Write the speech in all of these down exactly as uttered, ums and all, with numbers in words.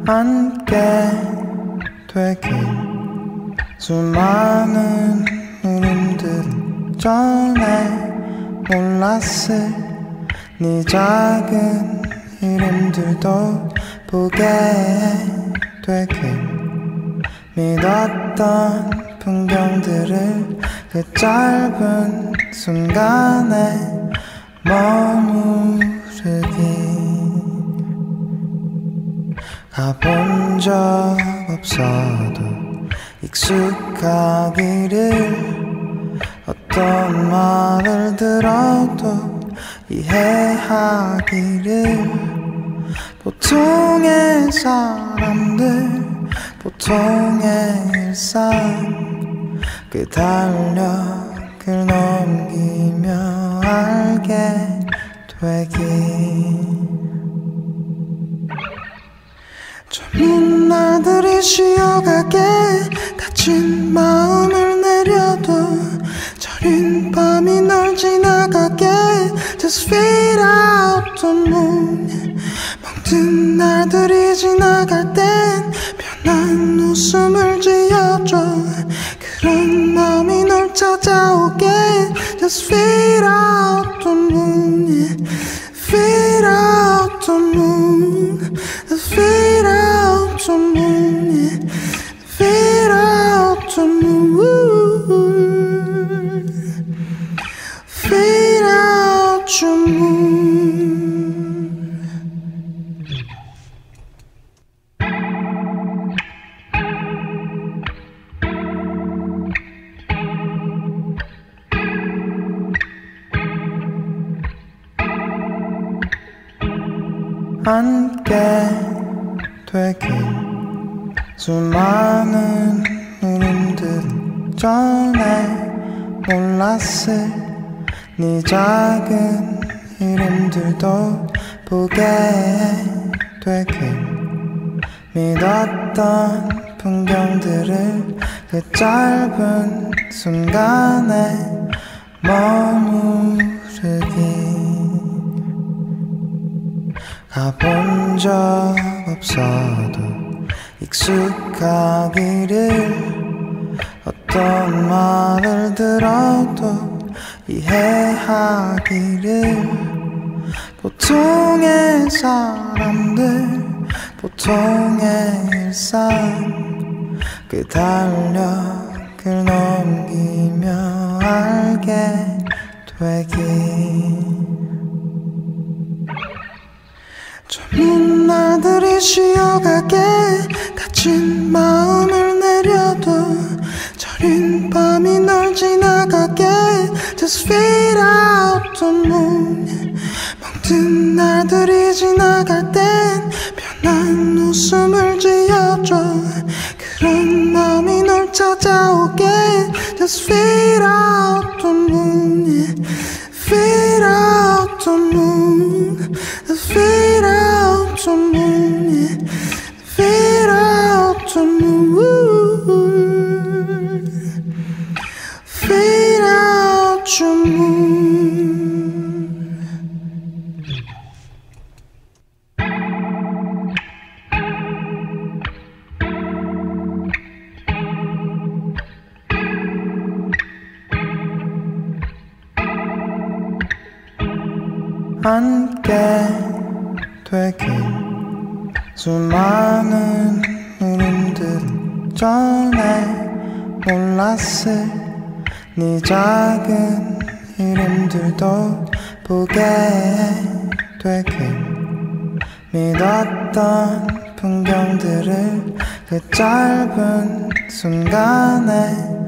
함께 되길 수많은 울음들 전에 몰랐을 네 작은 이름들도 보게 되길 믿었던 풍경들을 그 짧은 순간에 머무르기 가본 적 없어도 익숙하기를 어떤 말을 들어도 이해하기를 보통의 사람들 보통의 일상 그 달력을 넘기며 알게 되기 젊은 날들이 쉬어가게 다친 마음을 내려도 저린 밤이 널 지나가게 Just fade out the moon 멍든 날들이 지나갈 땐 편한 웃음을 지어줘 그런 마음이 널 찾아오게 Just fade out the moon Fade out the moon Fade out the moon Fade out the moon Fade out the moon 함께 되길 수많은 울음들 전에 몰랐을 네 작은 이름들도 보게 되길 믿었던 풍경들을 그 짧은 순간에 머무르기 가본 적 없어도 익숙하기를 어떤 말을 들어도 이해하기를 보통의 사람들 보통의 일상 그 달력을 넘기며 알게 되기 젊은 날들이 쉬어가게 다친 마음을 내려도 저린 밤이 널 지나가게 Just fade out the moon 멍든 날들이 지나갈 땐 편한 웃음을 지어줘 그런 마음이 널 찾아오게 Just fade out the moon Fade out the moon Fade out the moon Fade out the moon Fade out the moon 함께 되길 수많은 울음들 전에 몰랐을 네 작은 이름들도 보게 되길 믿었던 풍경들을 그 짧은 순간에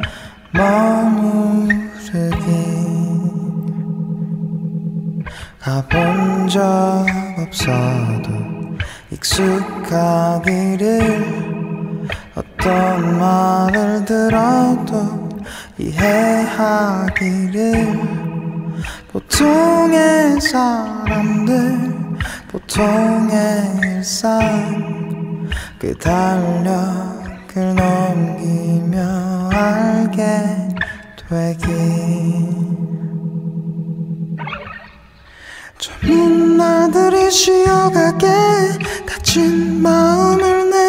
머무르기 가본 적 없어도 익숙하기를 어떤 말을 들어도 이해하기를 보통의 사람들 보통의 일상 그 달력을 넘기며 알게 되기 젊은 날들이 쉬어가게 다친 마음을 내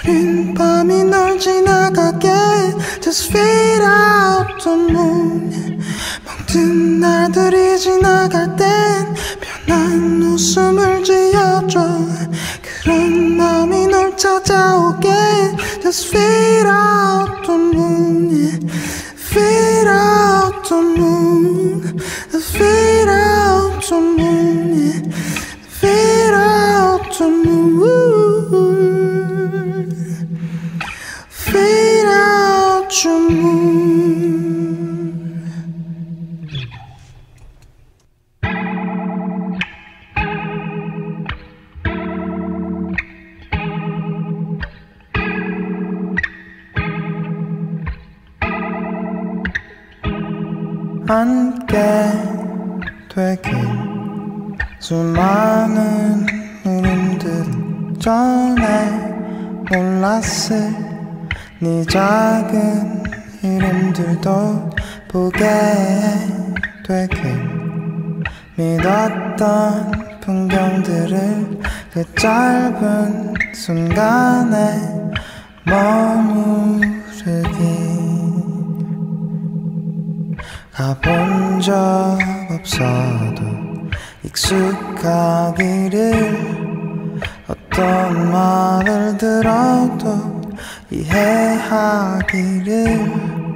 저린 밤이 널 지나가게 Just fade out the moon. 멍든 날들이 지나갈 땐 편한 웃음을 지어줘. 그런 마음이 널 찾아오게 Just fade out the moon. Fade out the moon. Fade out the moon. Fade out the moon. Fade out the moon. 함께 되긴 수많은 이름들 전에 몰랐을 네 작은 이름들도 보게 되긴 믿었던 풍경들을 그 짧은 순간에 머무르기. 가본 적 없어도 익숙하기를 어떤 말을 들어도 이해하기를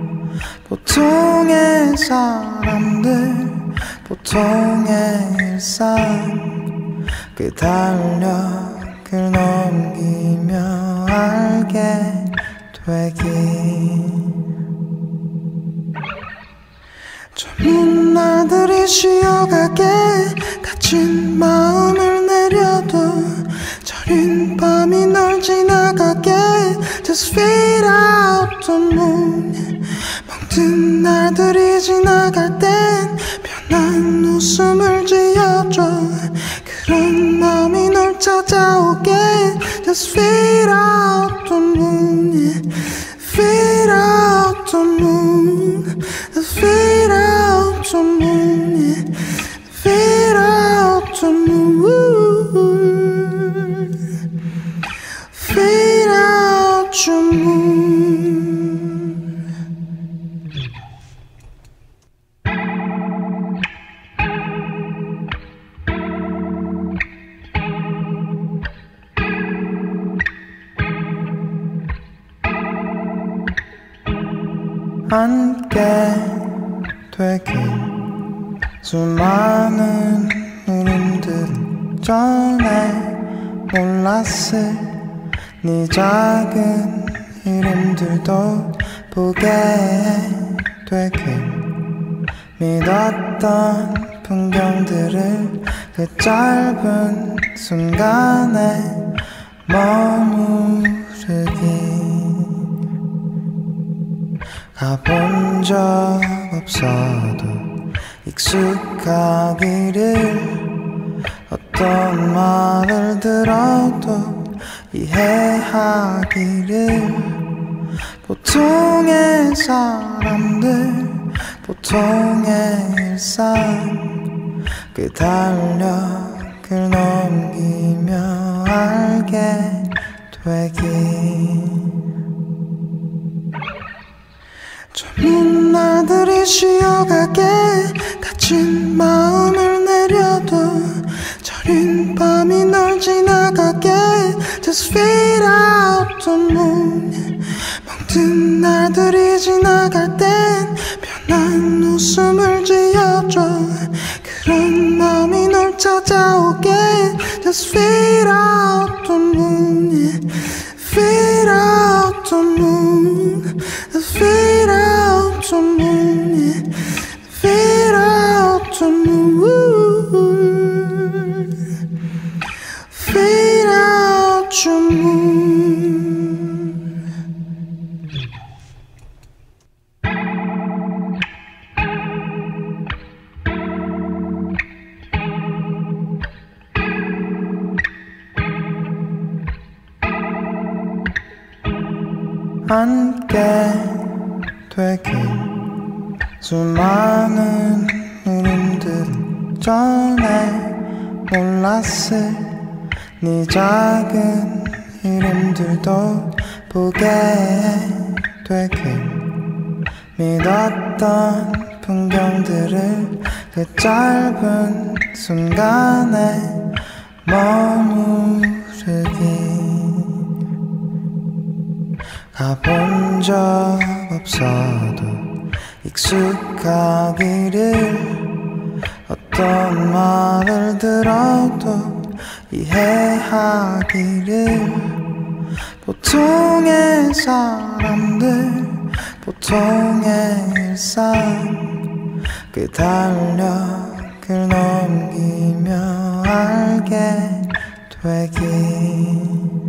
보통의 사람들 보통의 일상 그 달력을 넘기며 알게 되기. 젊은 날들이 쉬어가게 다친 마음을 내려도 저린 밤이 널 지나가게 Just fade out the moon. 멍든 날들이 지나갈 땐 편한 웃음을 지어줘. 그런 마음이 널 찾아오게 Just fade out the moon. Fade out the moon. Fade out the moon. Fade out the moon. Fade out the moon. 함께 되긴 수많은 이름들 전에 몰랐을 네 작은 이름들도 보게 되긴 믿었던 풍경들을 그 짧은 순간에 머무르기. 가본 적 없어도 익숙하기를 어떤 말을 들어도 이해하기를 보통의 사람들 보통의 일상 그 달력을 넘기며 알게 되기. 젊은 날들이 쉬어가게 다친 마음을 내려도 저린 밤이 널 지나가게 Just fade out the moon. 멍든 날들이 지나갈 땐 편한 웃음을 지어줘. 그런 마음이 널 찾아오게 Just fade out the moon. Fade out the moon. Fade out the moon. Fade out the moon. Fade out the moon. 함께 되긴 수많은 이름들 전에 몰랐을 네 작은 이름들도 보게 되길 믿었던 풍경들을 그 짧은 순간에 머무르기 가본 적 없어도 익숙하기를 어떤 말을 들어도 이해하기를 보통의 사람들 보통의 일상 그 달력을 넘기며 알게 되기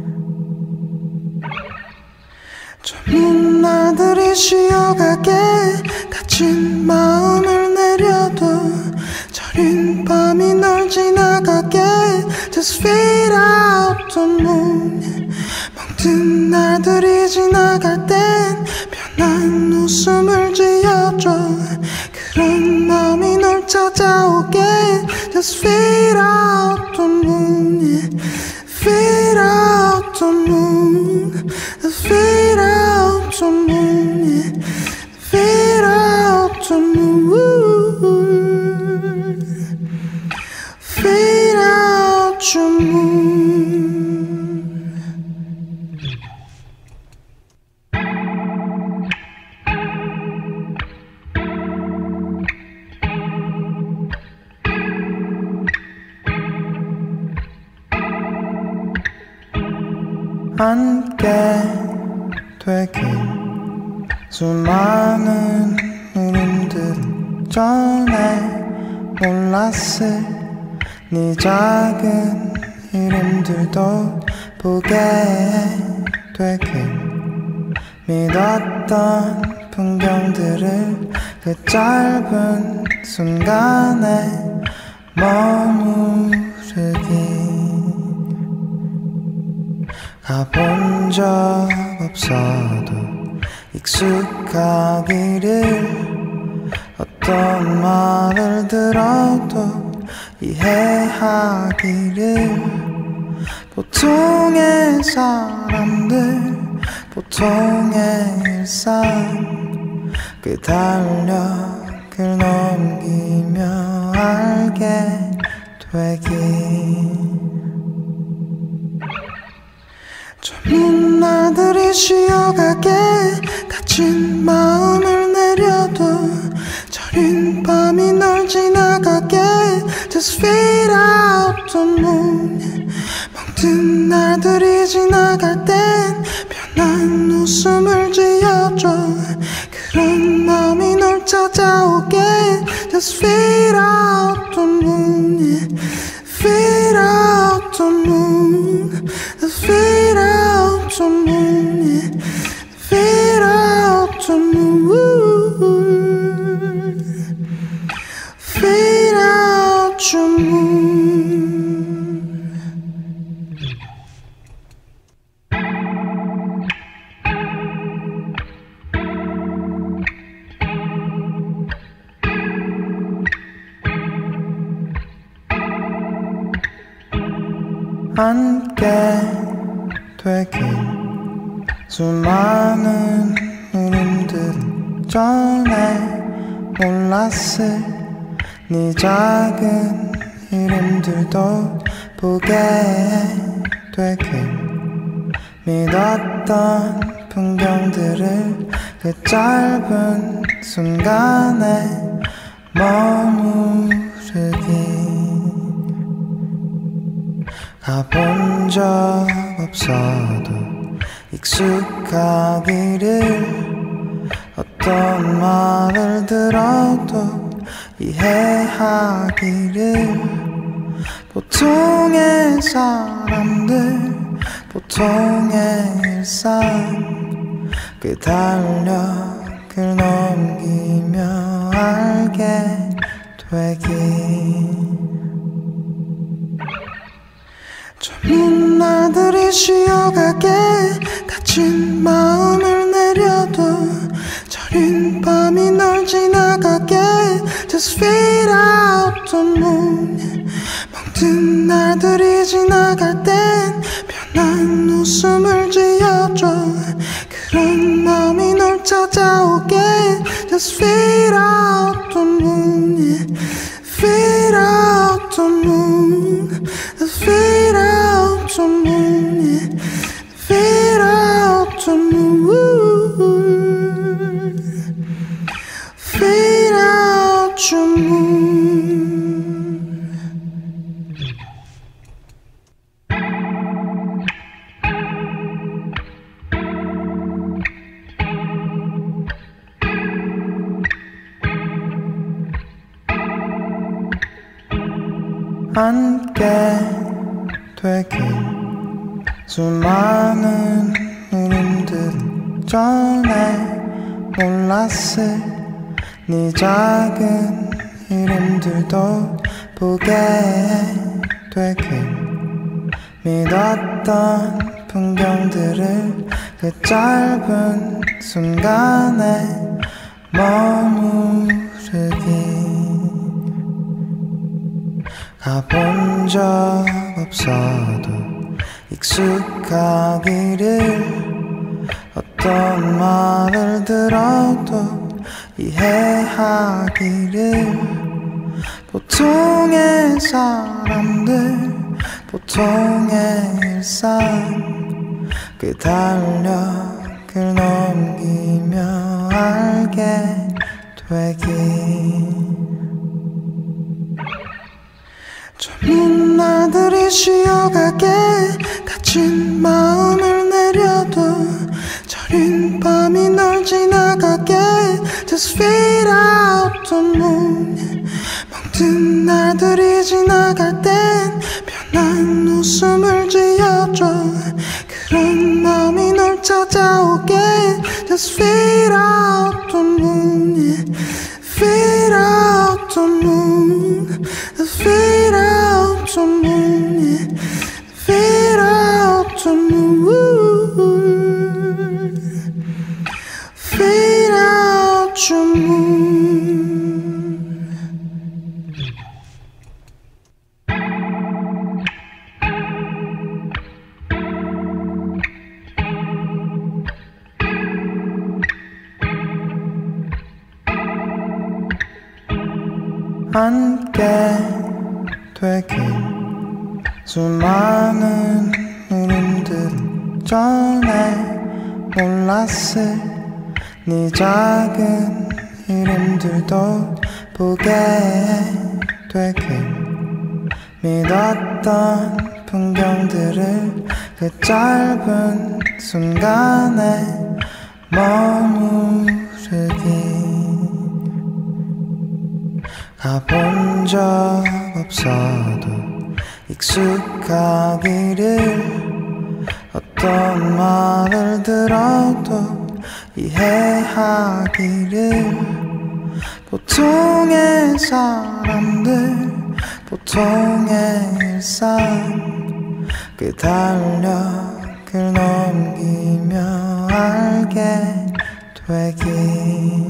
젊은 날들이 쉬어가게 다친 마음을 내려도 저린 밤이 널 지나가게 Just fade out the moon 멍든 날들이 지나갈 땐 편한 웃음을 지어줘 그런 마음이 널 찾아오게 Just fade out the moon Fade out the moon Fade out the moon Fade out the moon Fade out the moon 함께 되길 수많은 울음들 전에 몰랐을 네 작은 이름들도 보게 되길 믿었던 풍경들을 그 짧은 순간에 머무르기 가본 적 없어도 익숙하기를 어떤 말을 들어도 이해하기를 보통의 사람들 보통의 일상 그 달력을 넘기며 알게 되기 젊은 날들이 쉬어가게 다친 마음을 내려도 저린 밤이 널 지나가게 Just fade out the moon 멍든 날들이 지나갈 땐 편한 웃음을 지어줘 그런 마음이 널 찾아오게 Just fade out the moon Fade out the moon Fade out the moon Fade out the moon Fade out the moon 함께 되길 수많은 울음들 전에 몰랐을 네 작은 이름들도 보게 되길 믿었던 풍경들을 그 짧은 순간에 머무르기 가본 적 없어도 익숙하기를 어떤 말을 들어도 이해하기를 보통의 사람들 보통의 일상 그 달력을 넘기며 알게 되기 젊은 날들이 쉬어가게 다친 마음을 내려도 저린 밤이 널 지나가게 Just fade out the moon 멍든 날들이 지나갈 땐 편한 웃음 Just fade out the moon, yeah. Fade out the moon, fade out the moon, yeah. Fade out the moon, fade out the moon. 함께 되긴 수많은 이름들 전에 몰랐을 네 작은 이름들도 보게 되긴 믿었던 풍경들을 그 짧은 순간에 머무르기 가본 적 없어도 익숙하기를 어떤 말을 들어도 이해하기를 보통의 사람들 보통의 일상 그 달력을 넘기며 알게 되기 젊은 날들이 쉬어가게 다친 마음을 내려도 저린 밤이 널 지나가게 Just fade out the moon 멍든 날들이 지나갈 땐 편한 웃음을 지어줘 그런 마음이 널 찾아오게 Just fade out the moon yeah. Fade out the moon Fade out the moon yeah. Fade out the moon Fade out the moon 함께 되긴 수많은 이름들 전에 몰랐을 네 작은 이름들도 보게 되긴 믿었던 풍경들을 그 짧은 순간에 머무르기 가본 적 없어도 익숙하기를 어떤 말을 들어도 이해하기를 보통의 사람들 보통의 일상 그 달력을 넘기며 알게 되기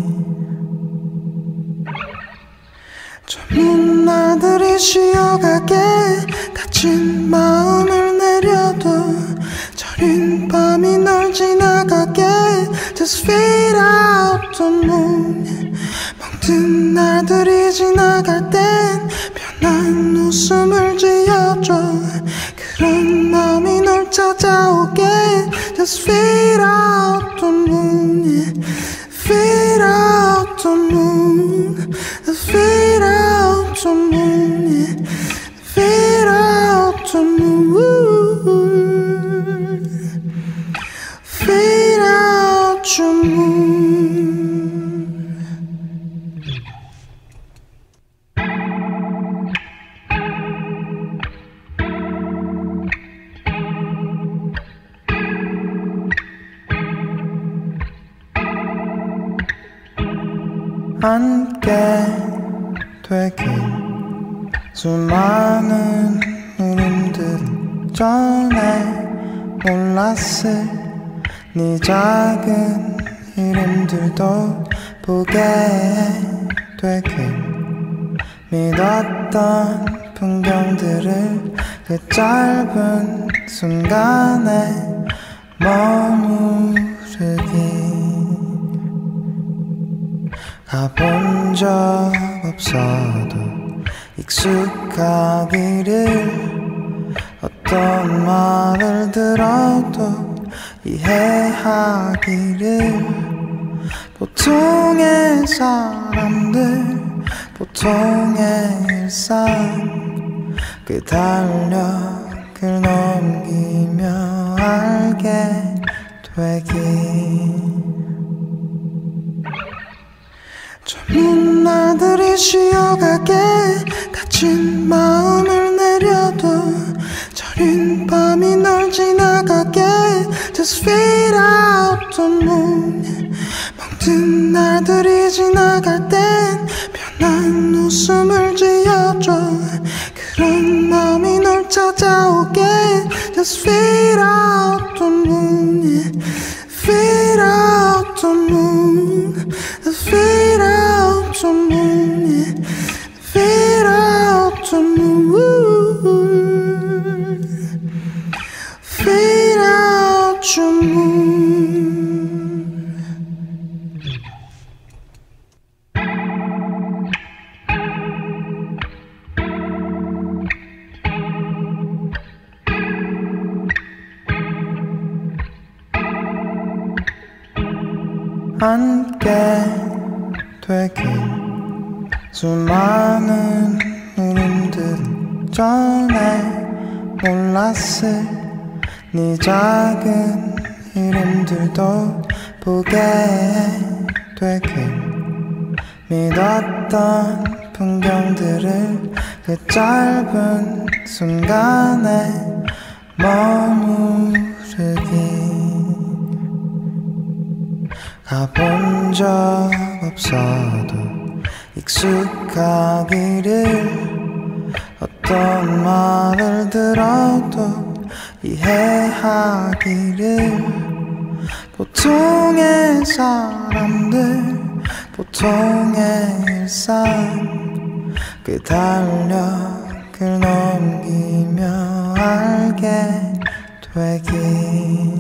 젊은 날들이 쉬어가게 다친 마음을 내려도 저린 밤이 널 지나가게 Just fade out the moon 멍든 날들이 지나갈 땐 편한 웃음을 지어줘 그런 마음이 널 찾아오게 Just fade out the moon yeah. Fade out the moon Fade out the moon yeah. Fade out the moon Fade out the moon 함께 되긴 수많은 이름들 전에 몰랐을 네 작은 이름들도 보게 되긴 믿었던 풍경들을 그 짧은 순간에 머무르기 적 없어도 익숙하기를 어떤 말을 들어도 이해하기를 보통의 사람들 보통의 일상 그 달력을 넘기며 알게 되기 젊은 날들이 쉬어가게 다친 마음을 내려도 저린 밤이 널 지나가게 Just fade out the moon 멍든 날들이 지나갈 땐 편한 웃음을 지어줘 그런 마음이 널 찾아오게 Just fade out the moon Fade out the moon Fade out the moon Fade out the moon Fade out the moon 함께 되긴 수많은 울음들 전에 몰랐을 네 작은 이름들도 보게 되긴 믿었던 풍경들을 그 짧은 순간에 머무르기 가본 적 없어도 익숙하기를 어떤 말을 들어도 이해하기를 보통의 사람들 보통의 일상 그 달력을 넘기며 알게 되기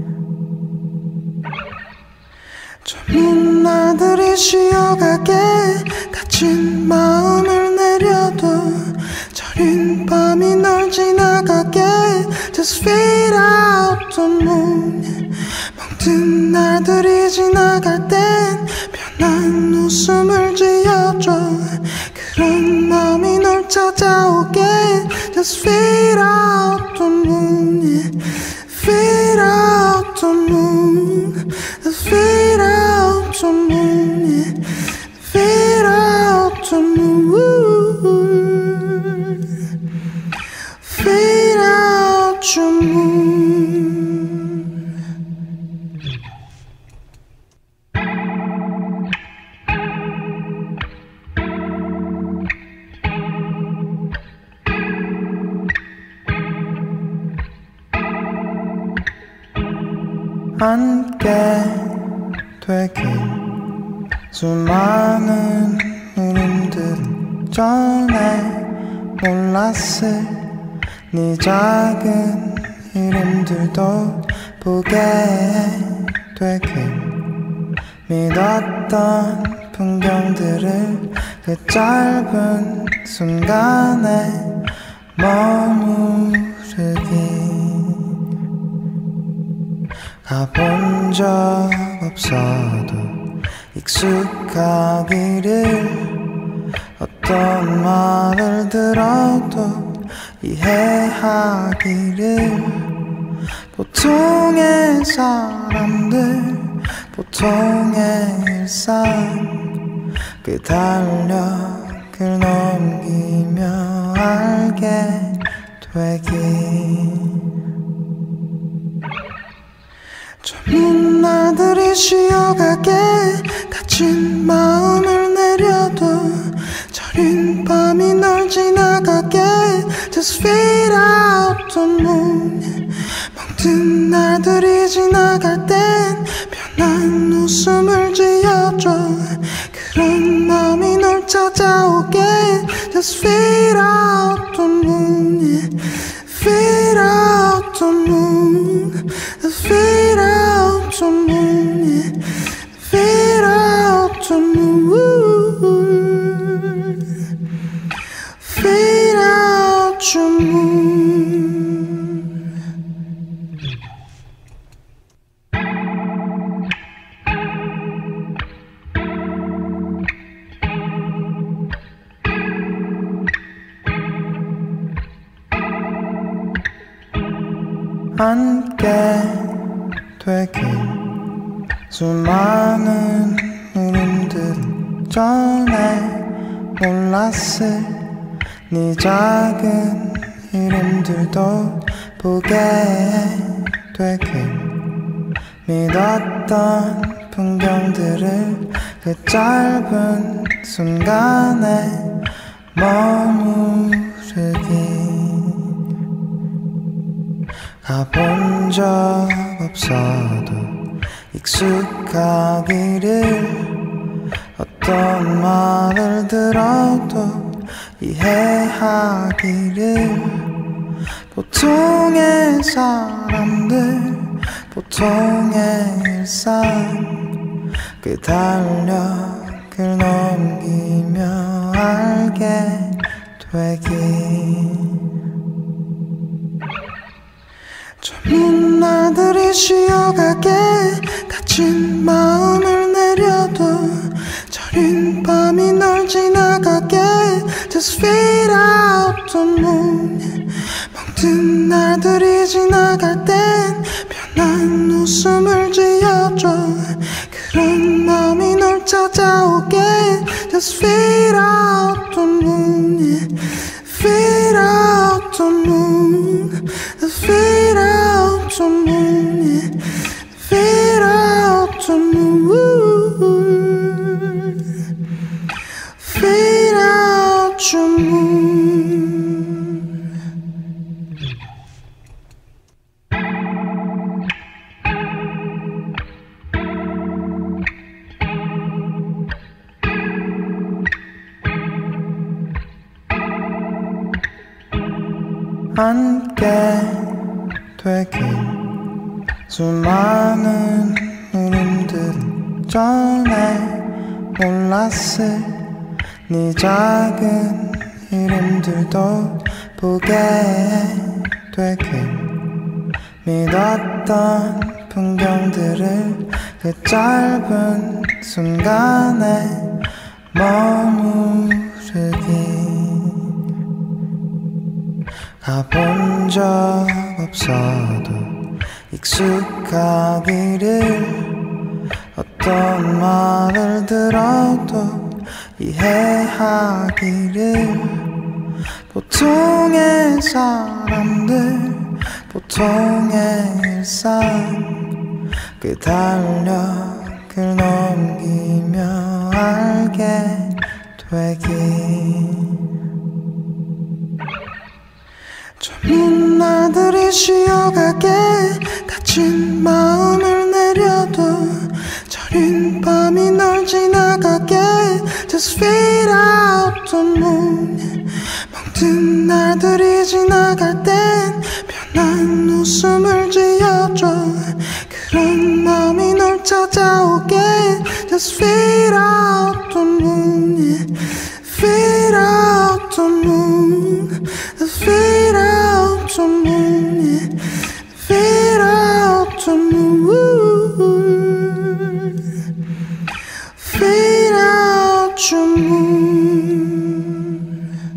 젊은 날들이 쉬어가게 다친 마음을 내려도 저린 밤이 널 지나가게 Just fade out the moon 멍든 날들이 지나갈 땐 편한 웃음을 지어줘 그런 마음이 널 찾아오게 Just fade out the moon Fade out the moon Fade out the moon Fade out the moon Fade out the moon 함께 되긴 수많은 울음들 전에 몰랐을 네 작은 이름들도 보게 되긴 믿었던 풍경들을 그 짧은 순간에 머무르기 가본 적 없어도 익숙하기를 어떤 말을 들어도 이해하기를 보통의 사람들 보통의 일상 그 달력을 넘기며 알게 되기 젊은 날들이 쉬어가게 다친 마음을 내려도 저린 밤이 널 지나가게 Just fade out the moon 멍든 날들이 지나갈 땐 편한 웃음을 지어줘 그런 마음이 널 찾아오게 Just fade out the moon Fade out the moon Fade out the moon Fade out the moon 함께 되길 수많은 울음들 전에 몰랐을 네 작은 이름들도 보게 되길 믿었던 풍경들을 그 짧은 순간에 머무르기 가본 적 없어도 익숙하기를 어떤 말을 들어도 이해하기를 보통의 사람들 보통의 일상 그 달력을 넘기며 알게 되기 젊은 날들이 쉬어가게 다친 마음을 내려도 저린 밤이 널 지나가게 Just fade out the moon 멍든 날들이 지나갈 땐 편한 웃음을 지어줘 그런 마음이 널 찾아오게 Just fade out the moon Fade out the moon Fade out the moon Fade out the moon Fade out the moon 함께 되길 수많은 울음들 전에 몰랐을 네 작은 이름들도 보게 되길 믿었던 풍경들을 그 짧은 순간에 머무르기 가본 적 없어도 익숙하기를 어떤 말을 들어도 이해하기를 보통의 사람들 보통의 일상 그 달력을 넘기며 알게 되기 젊은 날들이 쉬어가게 다친 마음을 내려도 저린 밤이 널 지나가게 Just fade out the moon 멍든 날들이 지나갈 땐 편한 웃음을 지어줘 그런 마음이 널 찾아오게 Just fade out the moon Fade out the moon Fade out the moon Fade out the moon Fade out the moon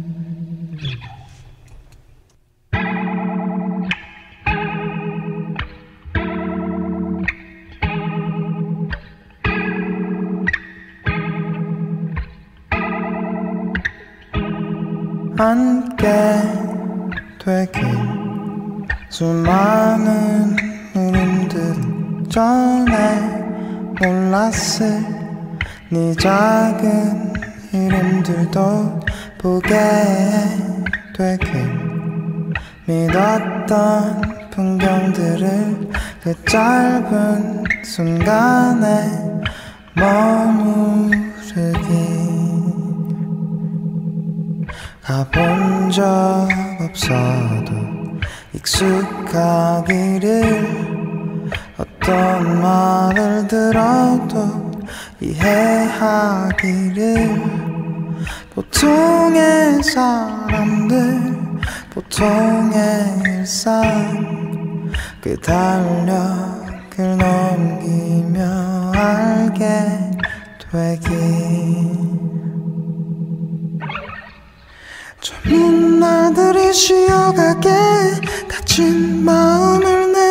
함께 되길 수많은 울음들 전에 몰랐을 네 작은 이름들도 보게 되길 믿었던 풍경들을 그 짧은 순간에 머무르기 가본 적 없어도 익숙하기를 어떤 말을 들어도 이해하기를 보통의 사람들 보통의 일상 그 달력을 넘기며 알게 되기 젊은 날들이 쉬어가게 다친 마음을 내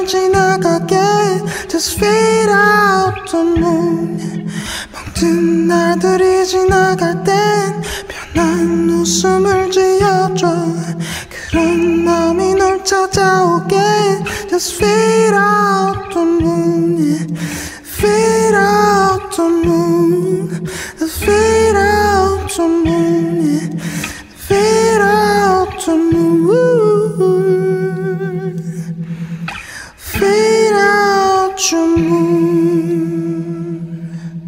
날 지나가게 Just fade out the moon. 멍든 날들이 지나갈 땐 편한 웃음을 지어줘. 그런 마음이 널 찾아오게 Just fade out the moon. Fade out the moon. Fade out the moon. Fade out the moon. Fade out the moon.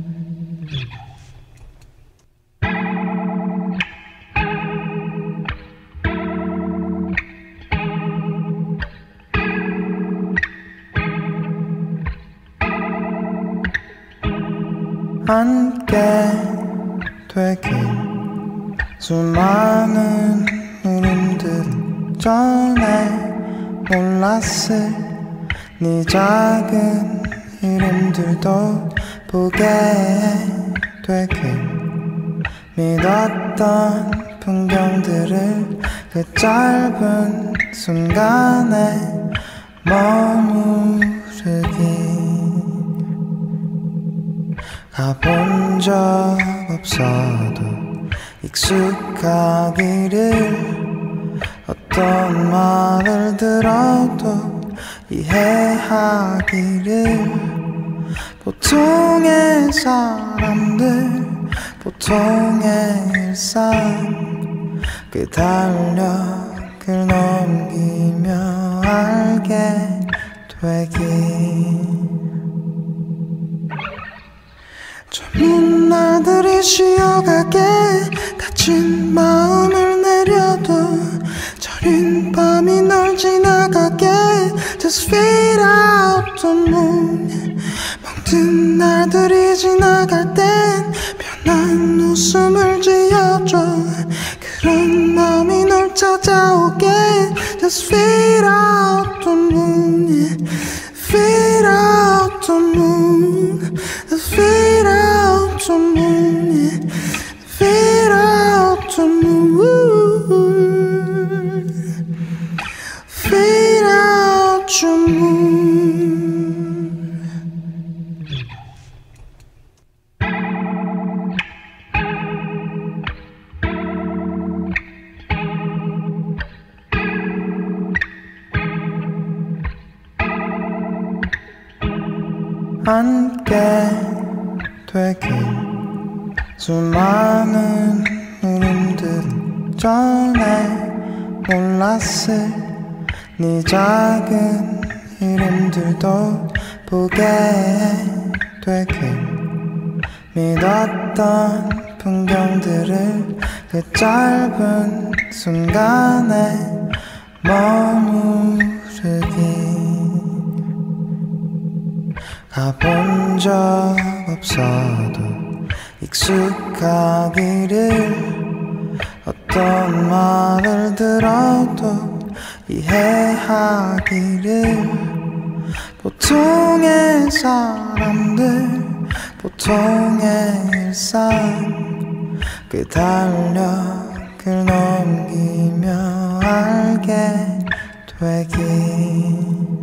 함께 되긴 수많은 울음들 전에 몰랐을 네 작은 이름들도 보게 되긴 믿었던 풍경들을 그 짧은 순간에 머무르기. 가본 적 없어도 익숙하기를 어떤 말을 들어도 이해하기를 보통의 사람들 보통의 일상 그 달력을 넘기며 알게 되기. 젊은 날들이 쉬어가게 다친 마음을 내려도 저린 밤이 널 지나가게 Just fade out the moon. 멍든 날들이 지나갈 땐 편한 웃음을 지어줘. 그런 마음이 널 찾아오게 Just fade out the moon. Fade out the moon. Fade out the moon. Fade out the moon. Fade out the moon. 함께 되긴 수많은 울음들 전에 몰랐을 네 작은 이름들도 보게 되긴 믿었던 풍경들을 그 짧은 순간에 머무르기. 가본 적 없어도 익숙하기를 어떤 말을 들어도 이해하기를 보통의 사람들 보통의 일상 그 달력을 넘기며 알게 되기.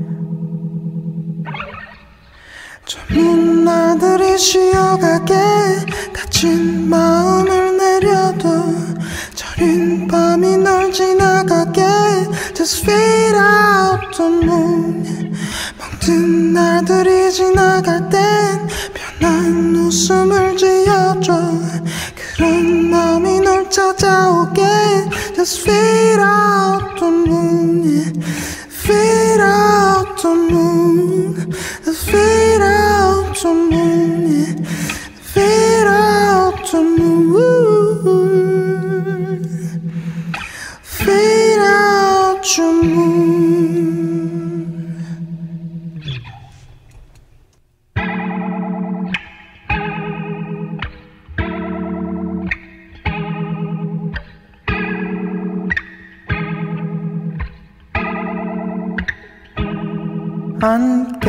젊은 날들이 쉬어가게 다친 마음을 내려도 저린 밤이 널 지나가게 Just fade out the moon. 멍든 날들이 지나갈 땐 편한 웃음을 지어줘. 그런 마음이 널 찾아오게 Just fade out the moon. Fade out the moon. Fade out the moon. Fade out the moon. Fade out the moon. 함께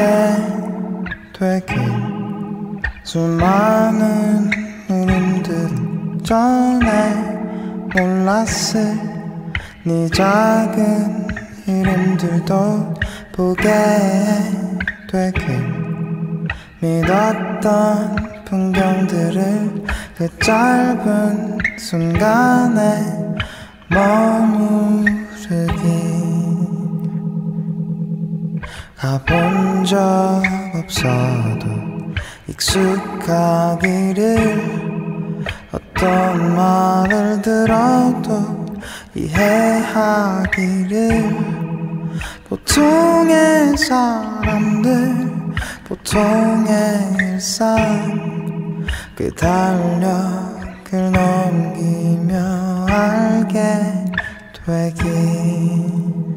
되긴 수많은 울음들 전에 몰랐을 네 작은 이름들도 보게 되길 믿었던 풍경들을 그 짧은 순간에 머무르기 가본 적 없어도 익숙하기를 어떤 말을 들어도 이해하기를 보통의 사람들 보통의 일상 그 달력을 넘기며 알게 되기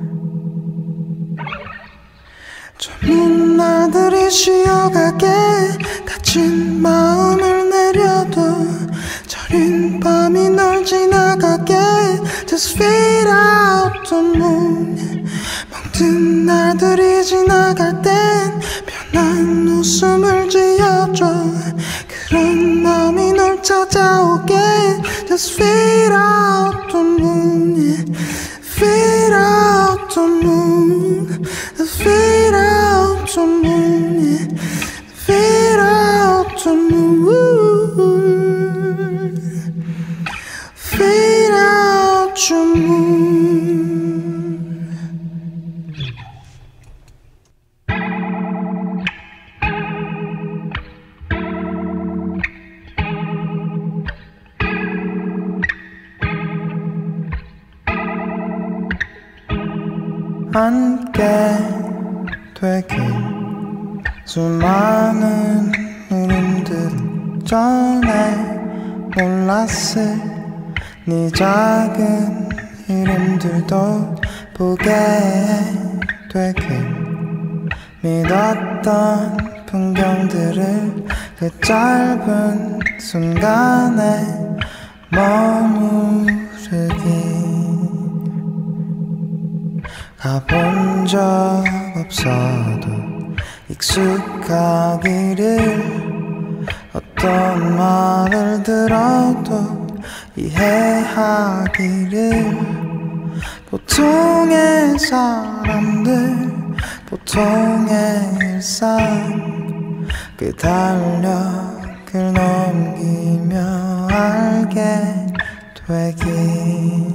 젊은 날들이 쉬어가게 다친 마음을 내려도 저린 밤이 널 지나가게 Just fade out the moon 멍든 날들이 지나갈 땐 편한 웃음을 지어줘 그런 마음이 널 찾아오게 Just fade out the moon Fade out the moon Fade out the moon Fade out the moon Fade out the moon 함께 되길 수많은 울음들 전에 몰랐을 네 작은 이름들도 보게 되길 믿었던 풍경들을 그 짧은 순간에 머무르기 가본 적 없어도 익숙하기를 어떤 말을 들어도 이해하기를 보통의 사람들 보통의 일상 그 달력을 넘기며 알게 되기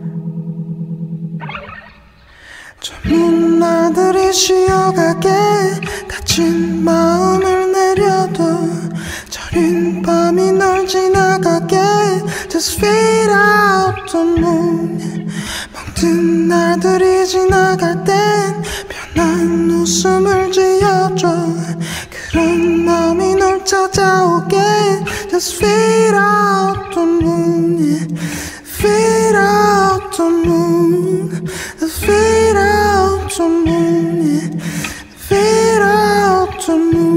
젊은 날들이 쉬어가게 다친 마음을 내려도 저린 밤이 널 지나가게 Just fade out the moon 멍든 날들이 지나갈 땐 편한 웃음을 지어줘 그런 마음이 널 찾아오게 Just fade out the moon Fade out the moon Fade out the moon Fade out the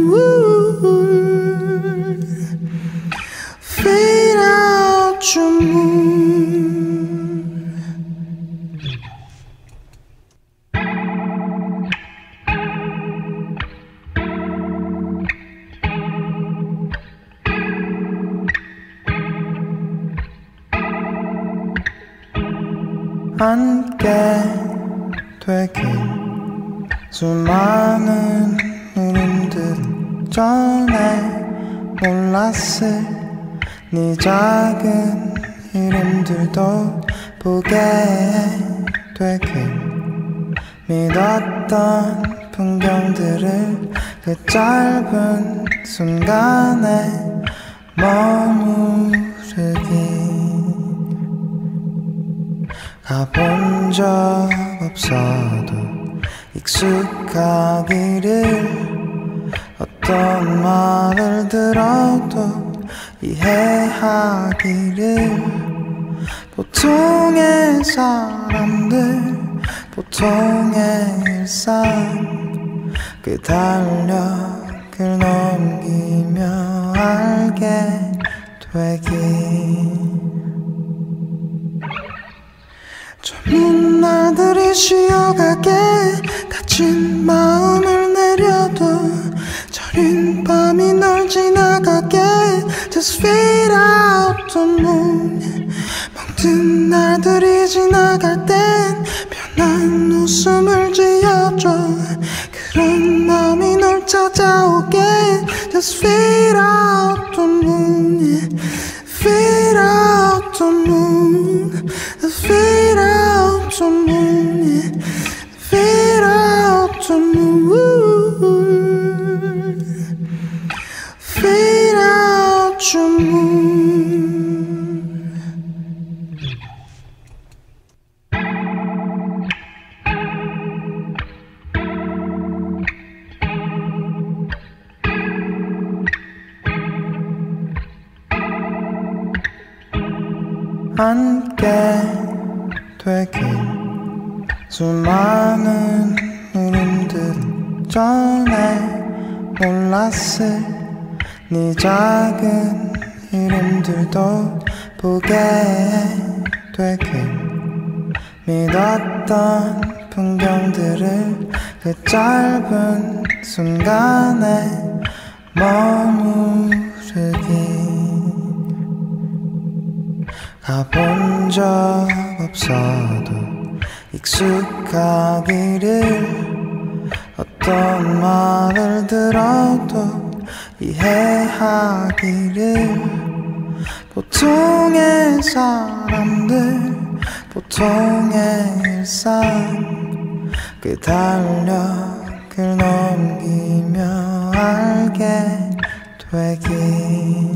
moon Fade out the moon 함께 되길 수많은 울음들 전에 몰랐을 네 작은 이름들도 보게 되길 믿었던 풍경들을 그 짧은 순간에 머무르기 가본 적 없어도 익숙하기를 어떤 말을 들어도 이해하기를 보통의 사람들 보통의 일상 그 달력을 넘기며 알게 되기 젊은 날들이 쉬어가게 다친 마음을 내려도 저린 밤이 널 지나가게 Just fade out the moon 멍든 날들이 지나갈 땐 편한 웃음을 지어줘 널 찾아오게 Just fade out the moon, yeah. Fade out the moon, fade out the moon, yeah. Fade out the moon, fade out the moon. 함께 되길 수많은 이름들 전에 몰랐을 네 작은 이름들도 보게 되길 믿었던 풍경들을 그 짧은 순간에 머무르기 가본 적 없어도 익숙하기를 어떤 말을 들어도 이해하기를 보통의 사람들 보통의 일상 그 달력을 넘기며 알게 되기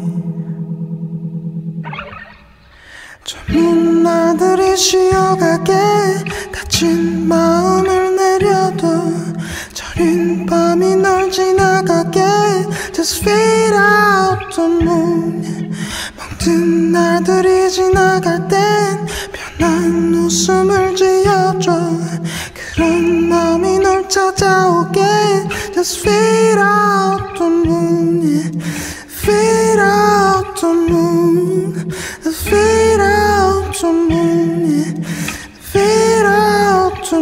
젊은 날들이 쉬어가게 다친 마음을 내려도 저린 밤이 널 지나가게 Just fade out the moon 멍든 날들이 지나갈 땐 편한 웃음을 지어줘 그런 마음이 널 찾아오게 Just fade out the moon, yeah. Fade out the moon, fade out the moon, yeah. Fade out the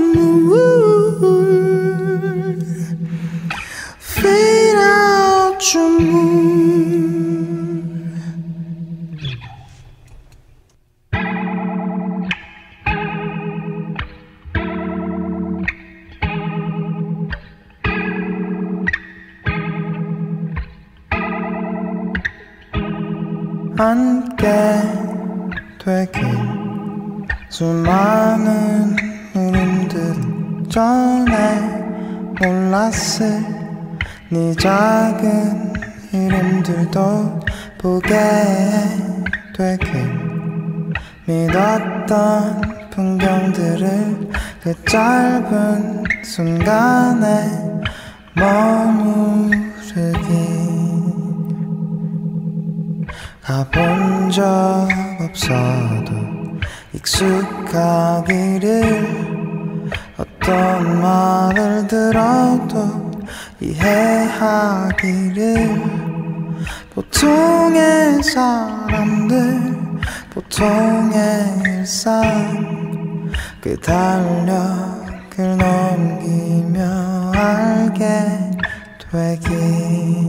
moon, fade out the moon. 함께 되길 수많은 이름들 전에 몰랐을 네 작은 이름들도 보게 되길 믿었던 풍경들을 그 짧은 순간에 머무르기 가본 적 없어도 익숙하기를 어떤 말을 들어도 이해하기를 보통의 사람들 보통의 일상 그 달력을 넘기며 알게 되기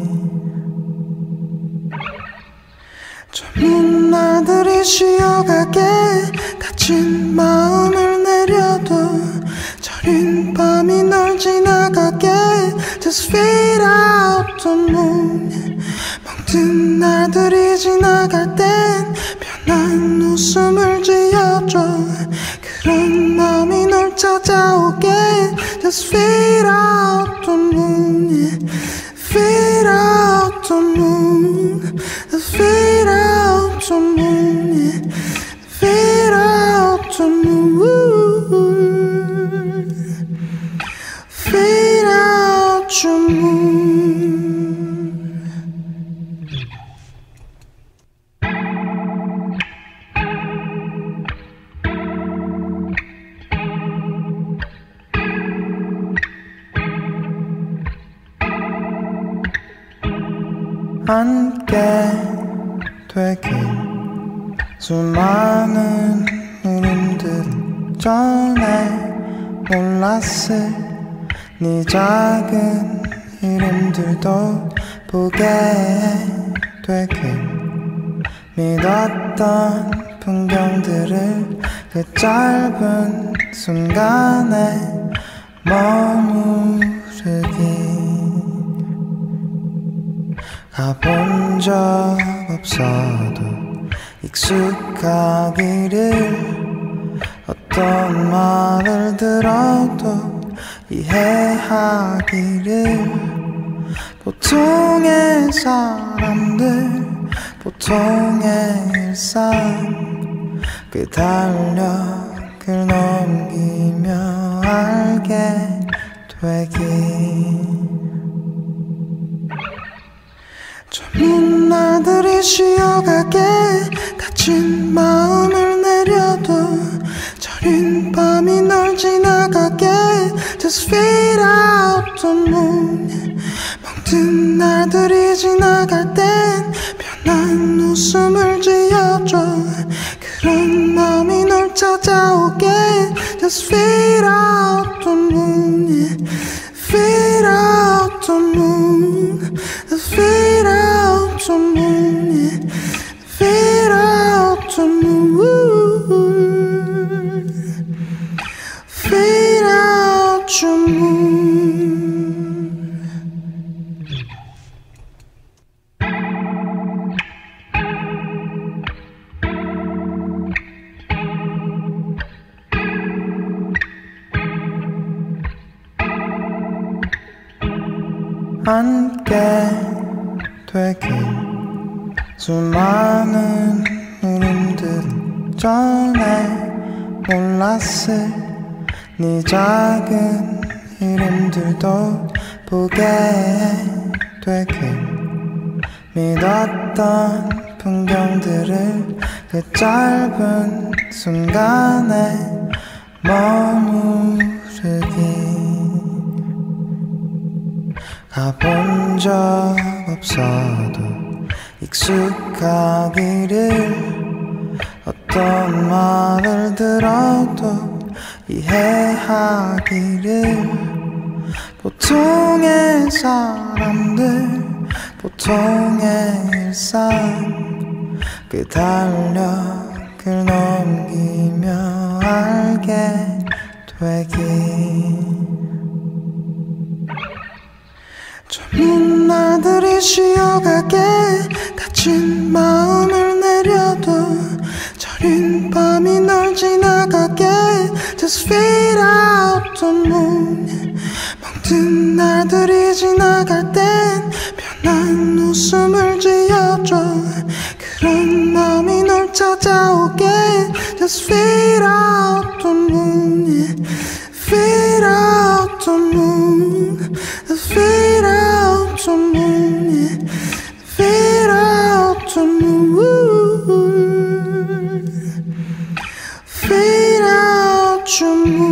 젊은 날들이 쉬어가게 다친 마음을 내려도 저린 밤이 널 지나가게 Just fade out the moon 멍든 날들이 지나갈 땐 편한 웃음을 지어줘 그런 마음이 널 찾아오게 Just fade out the moon, yeah. Fade out the moon, fade out the moon, yeah. Fade out the moon, fade out the moon. 함께 되길 수많은 이름들 전에 몰랐을 네 작은 이름들도 보게 되길 믿었던 풍경들을 그 짧은 순간에 머무르기 가본 적 없어도 익숙하기를 어떤 말을 들어도 이해하기를 보통의 사람들 보통의 일상 그 달력을 넘기며 알게 되기 젊은 날들이 쉬어가게 다친 마음을 내려도 저린 밤이 널 지나가게 Just fade out the moon 멍든 날들이 지나갈 땐 편한 웃음을 지어줘 그런 마음이 널 찾아오게 Just fade out the moon yeah. Fade out the moon Fade out the moon yeah. Fade out the moon Fade out the moon 함께 되길 수많은 이름들 전에 몰랐을 네 작은 이름들도 보게 되길 믿었던 풍경들을 그 짧은 순간에 머무르기 가본 적 없어도 익숙하기를 어떤 말을 들어도 이해하기를 보통의 사람들 보통의 일상 그 달력을 넘기며 알게 되기 젊은 날들이 쉬어가게 다친 마음을 내려도 저린 밤이 널 지나가게 Just fade out the moon 멍든 날들이 지나갈 땐 편한 웃음을 지어줘 그런 마음이 널 찾아오게 Just fade out the moon yeah. Fade out the moon Fade out the moon yeah. Fade out the moon Fade out the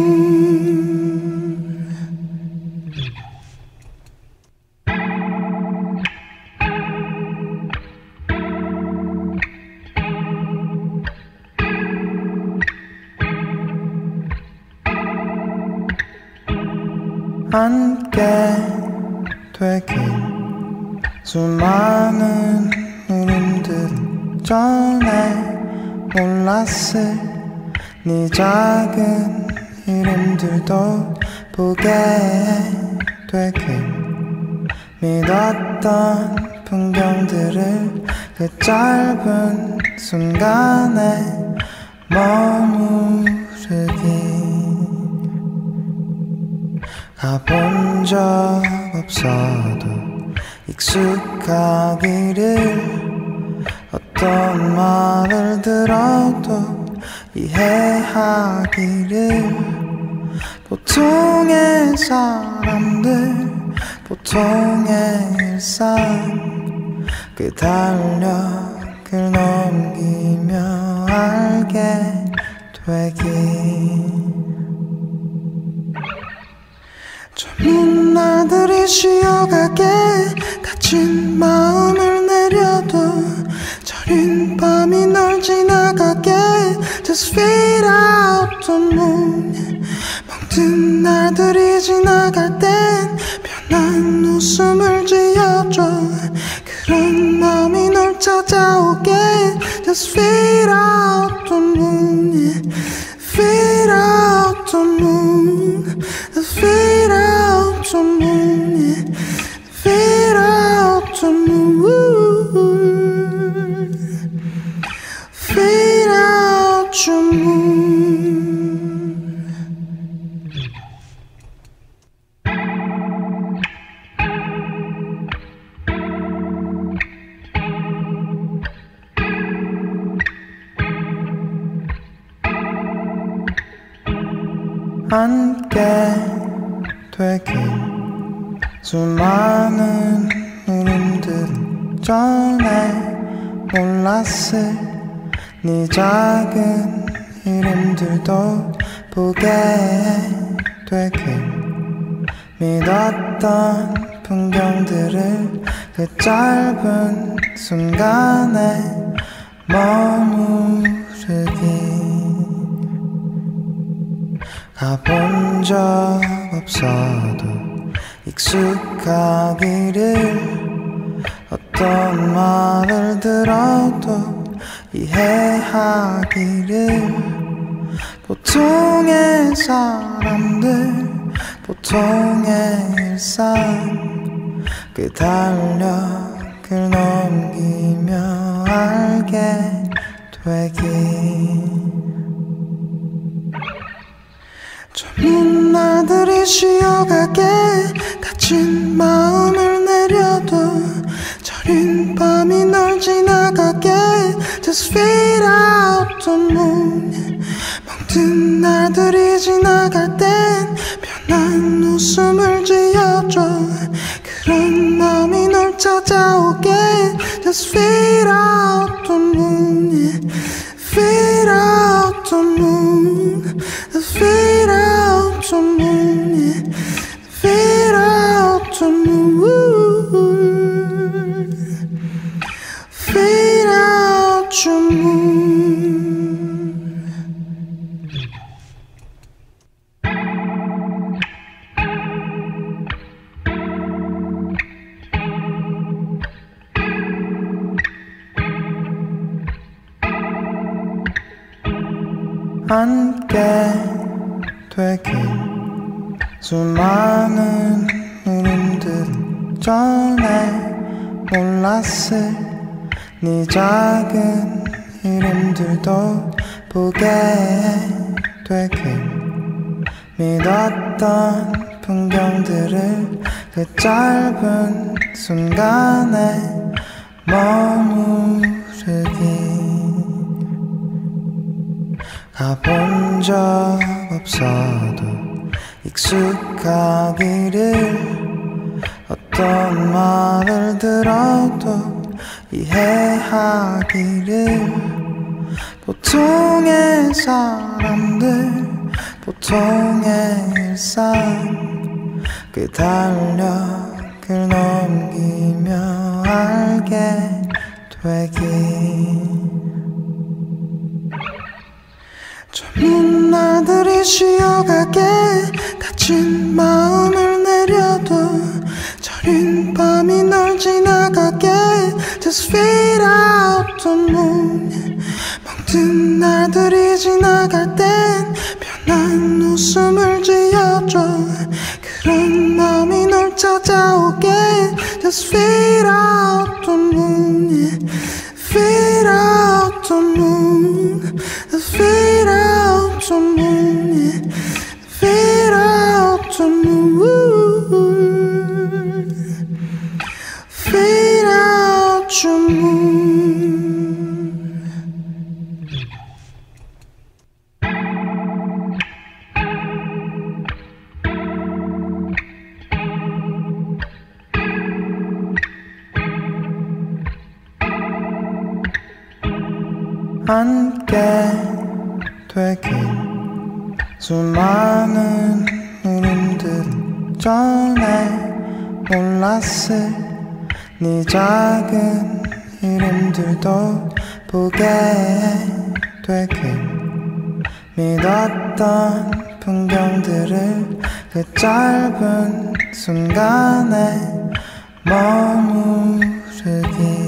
moon 함께 되길 수많은 이름들 전에 몰랐을 네 작은 이름들도 보게 되길 믿었던 풍경들을 그 짧은 순간에 머무르기 가본 적 없어도 익숙하기를 어떤 말을 들어도 이해하기를 보통의 사람들 보통의 일상 그 달력을 넘기며 알게 되기 젊은 날들이 쉬어가게 다친 마음을 내려도 저린 밤이 널 지나가게 Just fade out the moon 멍든 날들이 지나갈 땐 편한 웃음을 지어줘 그런 마음이 널 찾아오게 Just fade out the moon yeah. Fade out the moon Fade out the moon yeah. Fade out the moon 함께 되길 수많은 이름들 전에 몰랐을 네 작은 이름들도 보게 되길 믿었던 풍경들을 그 짧은 순간에 머무르기 가본 적 없어도 익숙하기를 어떤 말을 들어도 이해하기를 보통의 사람들 보통의 일상 그 달력을 넘기며 알게 되기 젊은 날들이 쉬어가게 다친 마음을 내려도 저린 밤이 널 지나가게 Just fade out the moon 멍든 날들이 지나갈 땐 편한 웃음을 지어줘 그런 마음이 널 찾아오게 Just fade out the moon Fade out the moon Fade out the moon Fade out the moon Fade out the moon 함께 되길 수많은 이름들 전에 몰랐을 네 작은 이름들도 보게 되길 믿었던 풍경들을 그 짧은 순간에 머무르기 가본 적 없어도 익숙하기를 어떤 말을 들어도 이해하기를 보통의 사람들 보통의 일상 그 달력을 넘기며 알게 되기 젊은 날들이 쉬어가게 다친 마음을 내려도 저린 밤이 널 지나가게 Just fade out the moon 멍든 날들이 지나갈 땐 편한 웃음을 지어줘 그런 마음이 널 찾아오게 Just fade out the moon Fade out the moon Fade out the moon Fade out the moon Fade out the moon 함께 되길 수많은 이름들 전에 몰랐을 네 작은 이름들도 보게 되길 믿었던 풍경들을 그 짧은 순간에 머무르기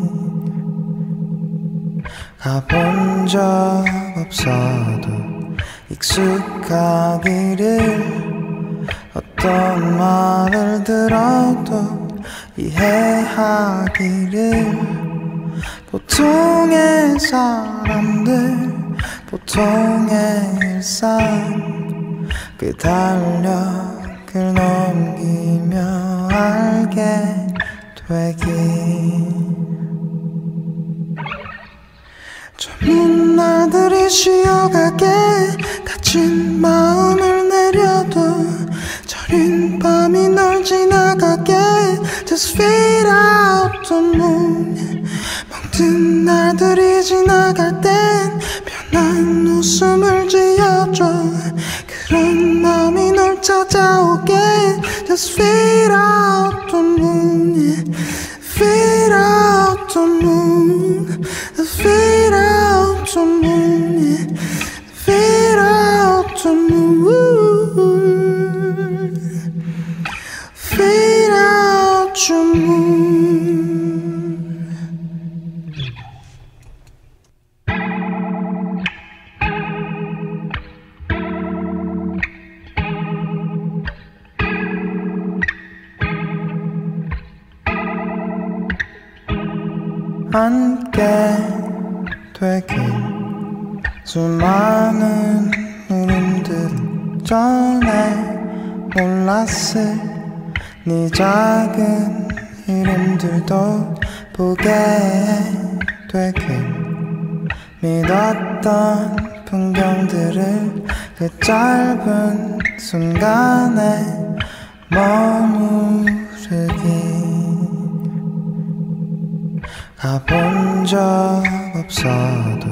가본 적 없어도 익숙하기를 어떤 말을 들어도 이해하기를 보통의 사람들 보통의 일상 그 달력을 넘기며 알게 되기 젊은 날들이 쉬어가게 다친 마음을 내 밤이 널 지나가게 Just fade out the moon. 멍든 날들이 지나갈 땐 편한 웃음을 지어줘. 그런 마음이 널 찾아오게 Just fade out the moon. Fade out the moon. Fade out the moon. Fade out the moon. Fade out the moon. 함께 되긴 수많은 이름들 전에 몰랐을 네 작은 이름들도 보게 되긴 믿었던 풍경들을 그 짧은 순간에 머무르기. 가본 적 없어도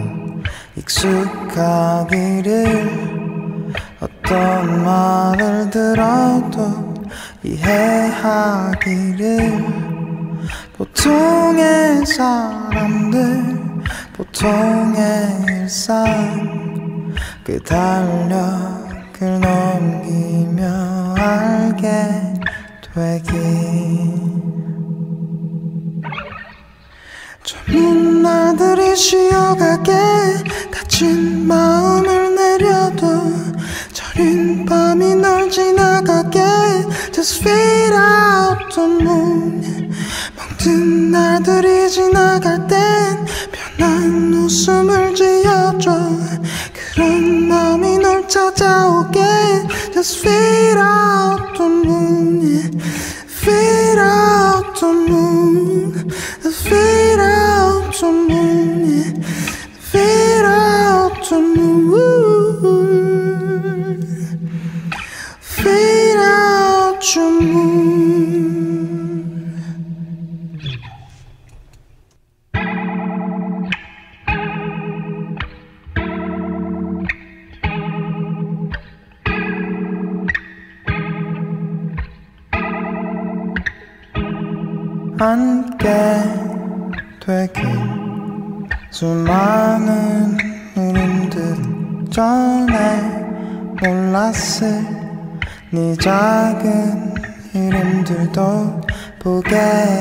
익숙하기를 어떤 말을 들어도 이해하기를 보통의 사람들 보통의 일상 그 달력을 넘기며 알게 되기. 젊은 날들이 쉬어가게 다친 마음을 내려도 저린 밤이 널 지나가게 Just fade out the moon. 멍든 날들이 지나갈 땐 편한 웃음을 지어줘. 그런 마음이 널 찾아오게 Just fade out the moon. Fade out the moon. Fade out the moon. Fade out the moon. Fade out the moon. 함께 되긴 수많은 이름들 전에 몰랐을 네 작은 이름들도 보게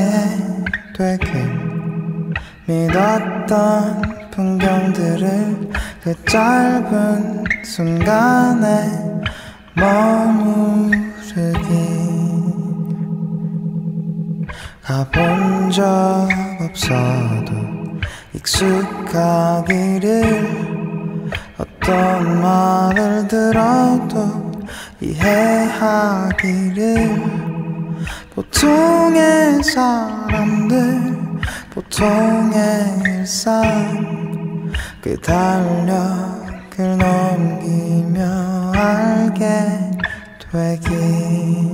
되긴 믿었던 풍경들을 그 짧은 순간에 머무르기. 가본 적 없어도 익숙하기를 어떤 말을 들어도 이해하기를 보통의 사람들 보통의 일상 그 달력을 넘기며 알게 되기.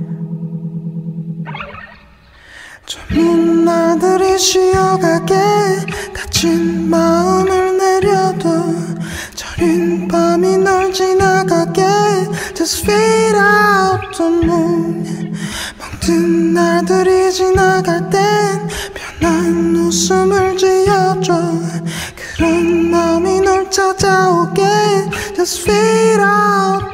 젊은 날들이 쉬어가게 다친 마음을 내려도 저린 밤이 널 지나가게 Just fade out the moon. 멍든 날들이 지나갈 땐 편한 웃음을 지어줘. 그런 마음이 널 찾아오게 Just fade out